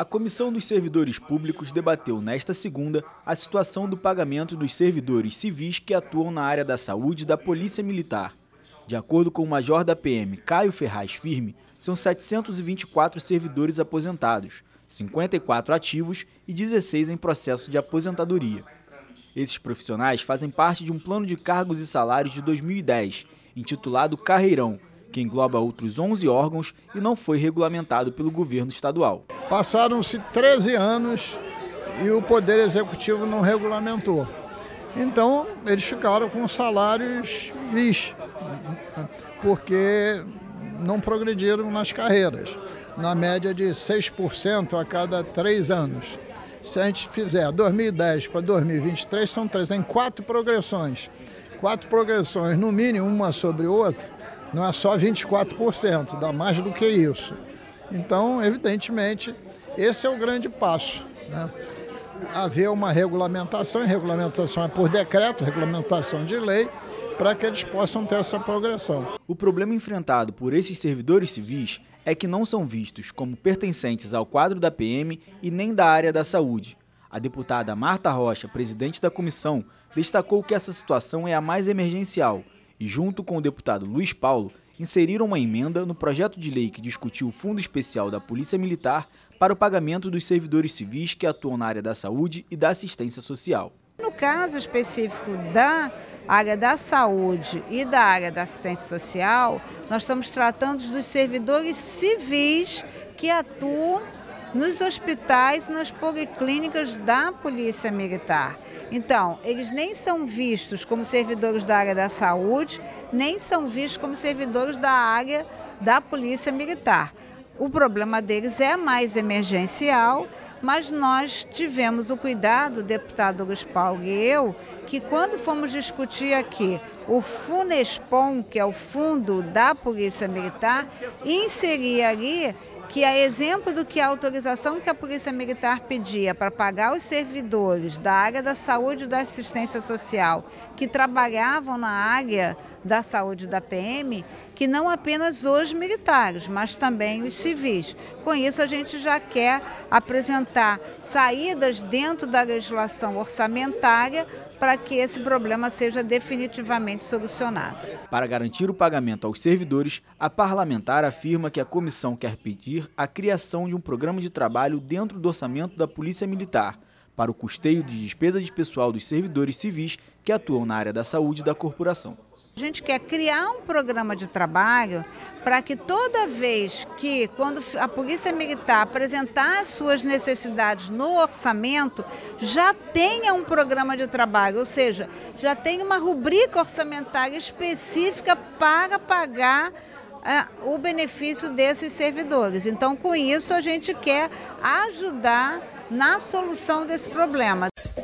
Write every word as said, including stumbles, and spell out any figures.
A Comissão dos Servidores Públicos debateu nesta segunda a situação do pagamento dos servidores civis que atuam na área da saúde e da Polícia Militar. De acordo com o major da P M, Caio Ferraz Firme, são setecentos e vinte e quatro servidores aposentados, cinquenta e quatro ativos e dezesseis em processo de aposentadoria. Esses profissionais fazem parte de um plano de cargos e salários de dois mil e dez, intitulado Carreirão, que engloba outros onze órgãos e não foi regulamentado pelo governo estadual. Passaram-se treze anos e o Poder Executivo não regulamentou. Então, eles ficaram com salários vis, porque não progrediram nas carreiras, na média de seis por cento a cada três anos. Se a gente fizer dois mil e dez para dois mil e vinte e três, são três, tem quatro progressões. Quatro progressões, no mínimo uma sobre outra, não é só vinte e quatro por cento, dá mais do que isso. Então, evidentemente, esse é o grande passo, né? Haver uma regulamentação, e regulamentação é por decreto, regulamentação de lei, para que eles possam ter essa progressão. O problema enfrentado por esses servidores civis é que não são vistos como pertencentes ao quadro da P M e nem da área da saúde. A deputada Marta Rocha, presidente da comissão, destacou que essa situação é a mais emergencial e, junto com o deputado Luiz Paulo, inseriram uma emenda no projeto de lei que discutiu o Fundo Especial da Polícia Militar para o pagamento dos servidores civis que atuam na área da saúde e da assistência social. No caso específico da área da saúde e da área da assistência social, nós estamos tratando dos servidores civis que atuam nos hospitais e nas policlínicas da Polícia Militar. Então, eles nem são vistos como servidores da área da saúde, nem são vistos como servidores da área da Polícia Militar. O problema deles é mais emergencial, mas nós tivemos o cuidado, o deputado Luiz Paulo e eu, que quando fomos discutir aqui o FUNESPOM, que é o Fundo da Polícia Militar, inserir ali que, a exemplo do que a autorização que a Polícia Militar pedia para pagar os servidores da área da saúde e da assistência social que trabalhavam na área da saúde da P M, que não apenas os militares, mas também os civis. Com isso, a gente já quer apresentar saídas dentro da legislação orçamentária para que esse problema seja definitivamente solucionado. Para garantir o pagamento aos servidores, a parlamentar afirma que a comissão quer pedir a criação de um programa de trabalho dentro do orçamento da Polícia Militar, para o custeio de despesas de pessoal dos servidores civis que atuam na área da saúde da corporação. A gente quer criar um programa de trabalho para que toda vez que, quando a Polícia Militar apresentar as suas necessidades no orçamento, já tenha um programa de trabalho, ou seja, já tenha uma rubrica orçamentária específica para pagar uh, o benefício desses servidores. Então, com isso, a gente quer ajudar na solução desse problema.